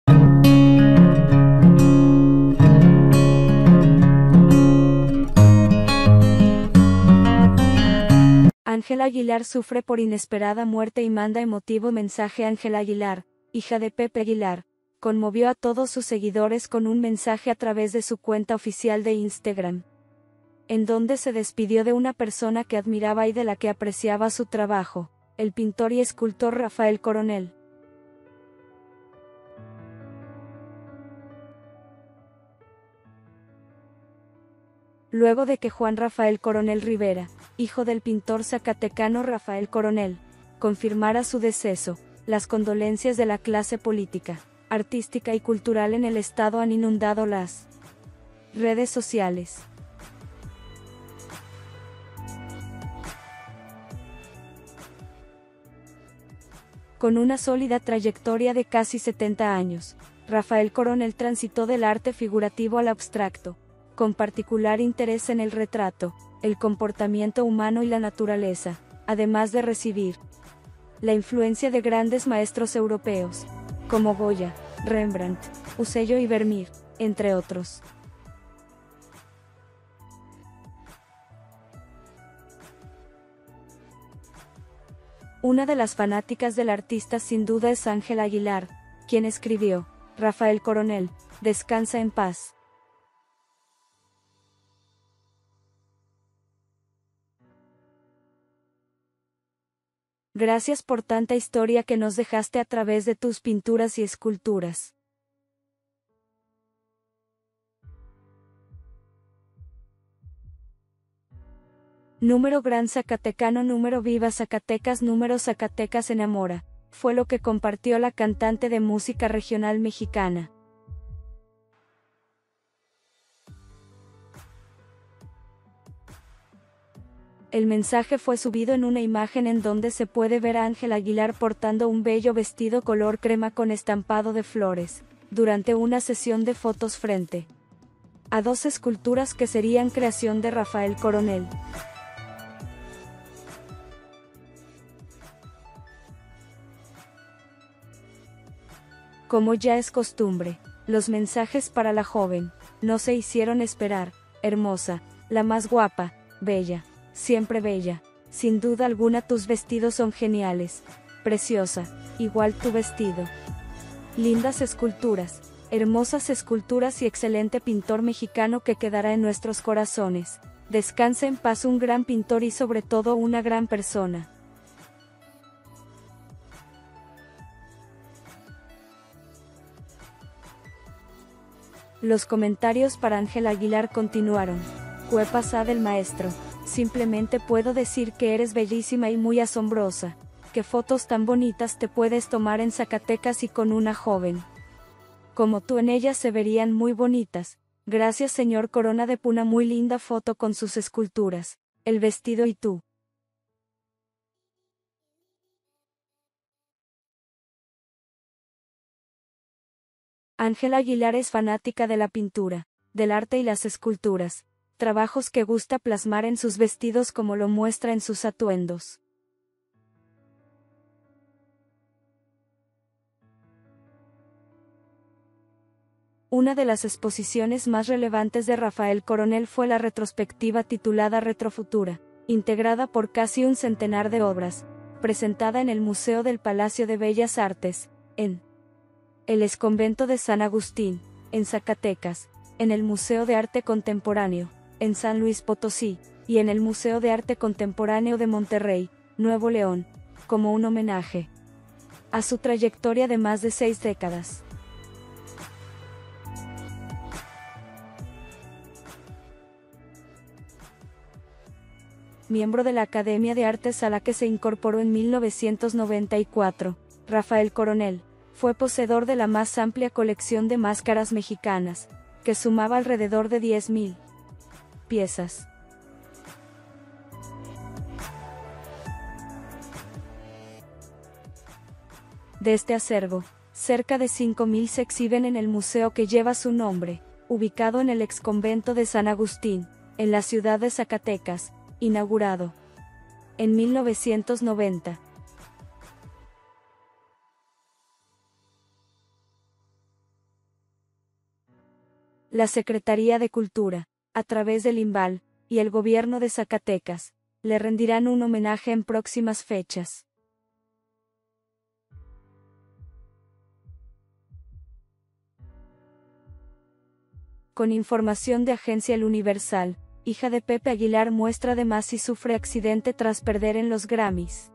Ángela Aguilar sufre por inesperada muerte y manda emotivo mensaje. Ángela Aguilar, hija de Pepe Aguilar, conmovió a todos sus seguidores con un mensaje a través de su cuenta oficial de Instagram, en donde se despidió de una persona que admiraba y de la que apreciaba su trabajo, el pintor y escultor Rafael Coronel. Luego de que Juan Rafael Coronel Rivera, hijo del pintor zacatecano Rafael Coronel, confirmara su deceso, las condolencias de la clase política, artística y cultural en el estado han inundado las redes sociales. Con una sólida trayectoria de casi 70 años, Rafael Coronel transitó del arte figurativo al abstracto, con particular interés en el retrato, el comportamiento humano y la naturaleza, además de recibir la influencia de grandes maestros europeos, como Goya, Rembrandt, Usello y Vermeer, entre otros. Una de las fanáticas del artista sin duda es Ángela Aguilar, quien escribió: Rafael Coronel, descansa en paz. Gracias por tanta historia que nos dejaste a través de tus pinturas y esculturas. Número Gran Zacatecano. Número Viva Zacatecas. Número Zacatecas enamora, fue lo que compartió la cantante de música regional mexicana. El mensaje fue subido en una imagen en donde se puede ver a Ángela Aguilar portando un bello vestido color crema con estampado de flores, durante una sesión de fotos frente a dos esculturas que serían creación de Rafael Coronel. Como ya es costumbre, los mensajes para la joven no se hicieron esperar: hermosa, la más guapa, bella, siempre bella, sin duda alguna tus vestidos son geniales, preciosa, igual tu vestido. Lindas esculturas, hermosas esculturas y excelente pintor mexicano que quedará en nuestros corazones. Descansa en paz, un gran pintor y sobre todo una gran persona. Los comentarios para Ángela Aguilar continuaron. Fue pasada el maestro. Simplemente puedo decir que eres bellísima y muy asombrosa. Qué fotos tan bonitas te puedes tomar en Zacatecas y con una joven como tú en ellas se verían muy bonitas. Gracias señor Corona de Puna, muy linda foto con sus esculturas, el vestido y tú. Ángela Aguilar es fanática de la pintura, del arte y las esculturas, trabajos que gusta plasmar en sus vestidos como lo muestra en sus atuendos. Una de las exposiciones más relevantes de Rafael Coronel fue la retrospectiva titulada Retrofutura, integrada por casi un centenar de obras, presentada en el Museo del Palacio de Bellas Artes, en el Exconvento de San Agustín, en Zacatecas, en el Museo de Arte Contemporáneo, en San Luis Potosí, y en el Museo de Arte Contemporáneo de Monterrey, Nuevo León, como un homenaje a su trayectoria de más de 6 décadas. Miembro de la Academia de Artes a la que se incorporó en 1994, Rafael Coronel fue poseedor de la más amplia colección de máscaras mexicanas, que sumaba alrededor de 10.000 piezas. De este acervo, cerca de 5.000 se exhiben en el museo que lleva su nombre, ubicado en el Exconvento de San Agustín, en la ciudad de Zacatecas, inaugurado en 1990. La Secretaría de Cultura, a través del IMBAL, y el gobierno de Zacatecas, le rendirán un homenaje en próximas fechas. Con información de Agencia El Universal, hija de Pepe Aguilar muestra además si sufre accidente tras perder en los Grammys.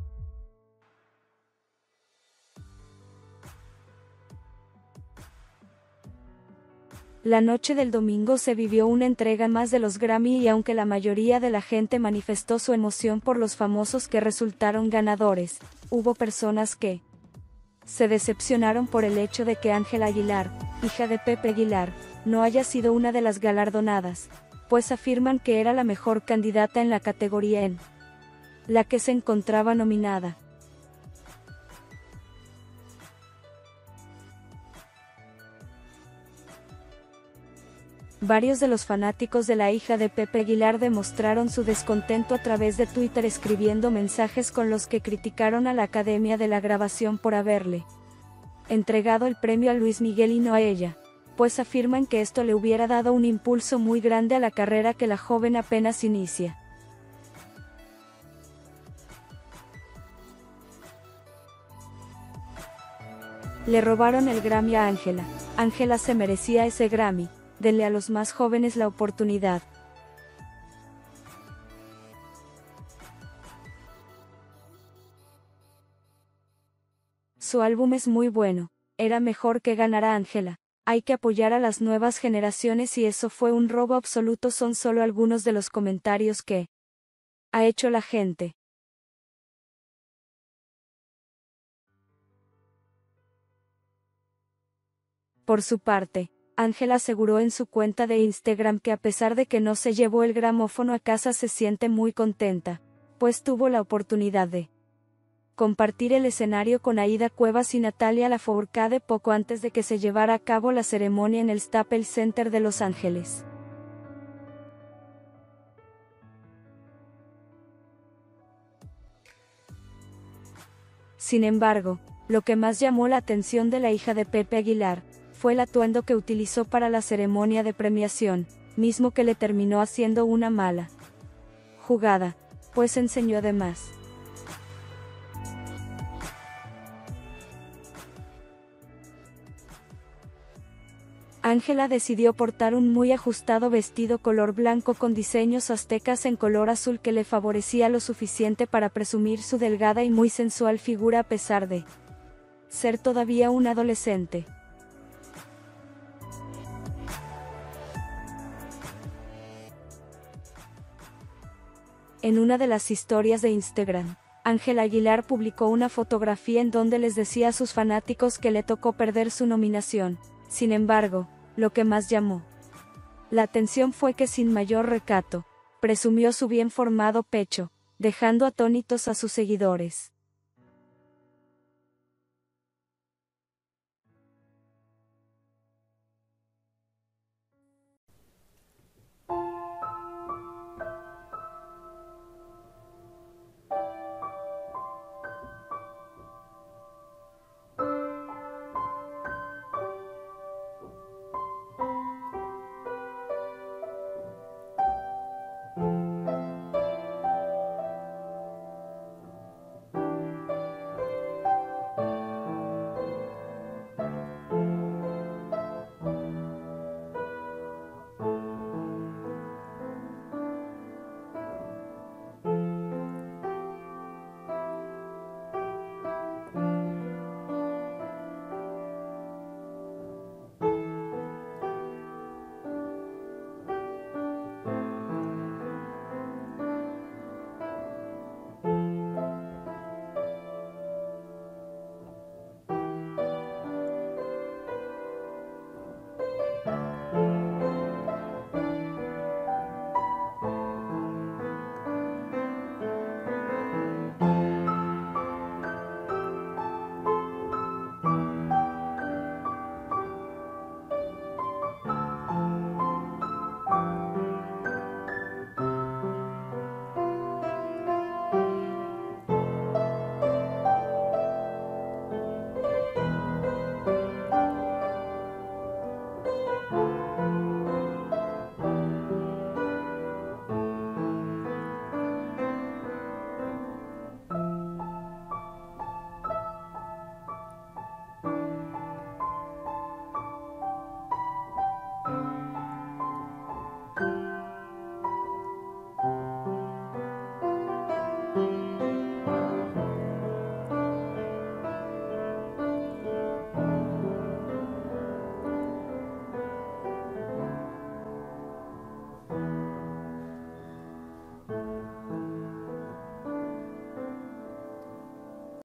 La noche del domingo se vivió una entrega más de los Grammy y aunque la mayoría de la gente manifestó su emoción por los famosos que resultaron ganadores, hubo personas que se decepcionaron por el hecho de que Ángela Aguilar, hija de Pepe Aguilar, no haya sido una de las galardonadas, pues afirman que era la mejor candidata en la categoría en la que se encontraba nominada. Varios de los fanáticos de la hija de Pepe Aguilar demostraron su descontento a través de Twitter escribiendo mensajes con los que criticaron a la Academia de la Grabación por haberle entregado el premio a Luis Miguel y no a ella, pues afirman que esto le hubiera dado un impulso muy grande a la carrera que la joven apenas inicia. Le robaron el Grammy a Ángela. Ángela se merecía ese Grammy. Denle a los más jóvenes la oportunidad. Su álbum es muy bueno. Era mejor que ganara Ángela. Hay que apoyar a las nuevas generaciones y eso fue un robo absoluto. Son solo algunos de los comentarios que ha hecho la gente. Por su parte, Ángela aseguró en su cuenta de Instagram que a pesar de que no se llevó el gramófono a casa se siente muy contenta, pues tuvo la oportunidad de compartir el escenario con Aida Cuevas y Natalia Lafourcade poco antes de que se llevara a cabo la ceremonia en el Staples Center de Los Ángeles. Sin embargo, lo que más llamó la atención de la hija de Pepe Aguilar fue el atuendo que utilizó para la ceremonia de premiación, mismo que le terminó haciendo una mala jugada, pues enseñó además. Ángela decidió portar un muy ajustado vestido color blanco con diseños aztecas en color azul que le favorecía lo suficiente para presumir su delgada y muy sensual figura a pesar de ser todavía un adolescente. En una de las historias de Instagram, Ángela Aguilar publicó una fotografía en donde les decía a sus fanáticos que le tocó perder su nominación. Sin embargo, lo que más llamó la atención fue que sin mayor recato, presumió su bien formado pecho, dejando atónitos a sus seguidores.